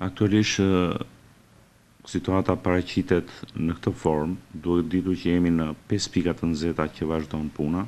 Aktualisht situata paraqitet në këtë formë, duhet ditur që jemi në 5 pika të nxehta që vazhdon puna.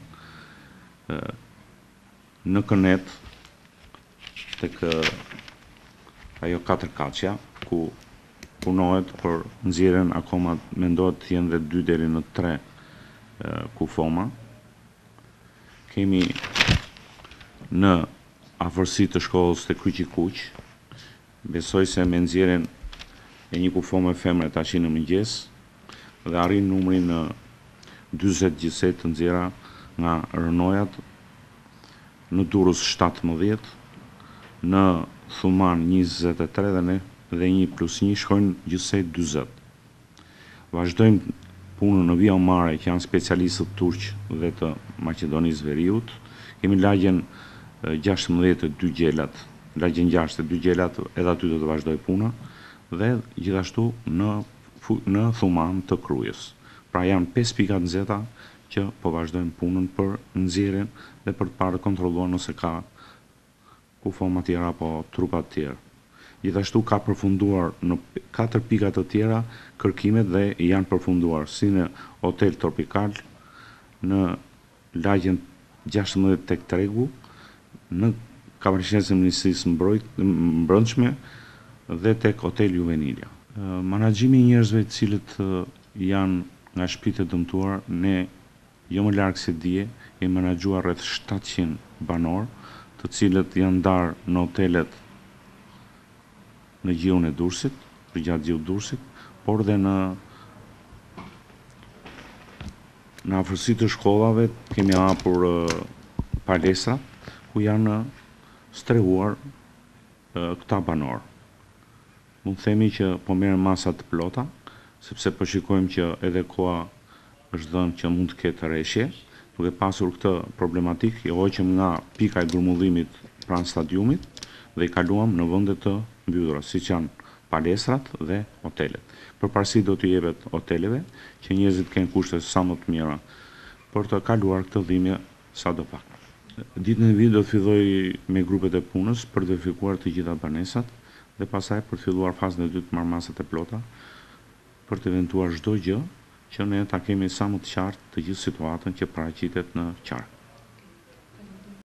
Në Kënet, tek ajo 4 kaçja, ku punohet për nxjerrjen akoma mendohet të jenë dhe 2 deri në 3 kufoma. Kemi në afërsi të shkollës të Kryqi Kuq, besoj se me nxjerrjen e një kufome femre tash në mëngjes dhe arrin numrin në 40 gjithsej të nxjerra nga rënojat në Durrës 17, në Thuman 23 dhe 1+1 shkojnë gjithsej 40. Vazhdojmë punën në vija mare që janë specialistët turq dhe të Maqedonisë Veriut. Kemi lagjen 16 të 2 gjelat, lagjen 6 të 2 gjelat, edhe aty do të vazhdoj puna, dhe gjithashtu në Thuman të Krujës. Pra janë 5 pika të nxehta që po vazhdojmë punën për nxjerrjen dhe për të parë kontrolluar nëse ka kufoma të tjera apo trupa të tjerë. Gjithashtu ka përfunduar në 4 pika të tjera kërkimet dhe janë përfunduar si në Hotel Tropikal, në lagjen 16 tek Tregu, në Kafashënësën e Ministrisë Mbrëmshme dhe tek Hotel Juvenilia. Menaxhimi i njerëzve të cilët janë nga shtëpitë e dëmtuar, ne jo më larg se dje kemi menaxhuar rreth 700 banor, të cilët janë ndarë në hotelet në gjiun e Durrësit, përgjatë gjiut Durrësit, por dhe në afërsi të shkollave kemi hapur palestra ku janë strehuar këta banor. Mund të themi që po merren masa të plota, sepse po shikojmë që edhe koha është dhënë që mund të ketë rreshje, duke pasur këtë problematik, i hoqëm nga pika e grumullimit pranë stadiumit dhe i kaluam në vende të mbyllura, siç janë palestrat dhe hotelet. Përparësi do t'i jepet hoteleve, që njerëzit kenë kushte sa më të mira për të kaluar këtë dhimbje sadopak. Ditën e vitit do të filloj me grupet e punës për të verifikuar të gjitha banesat dhe pastaj për të filluar fazën e dytë të marrëmasat e plota për të eventuar çdo gjë që ne ta kemi sa më të qartë të gjithë situatën që paraqitet në qark.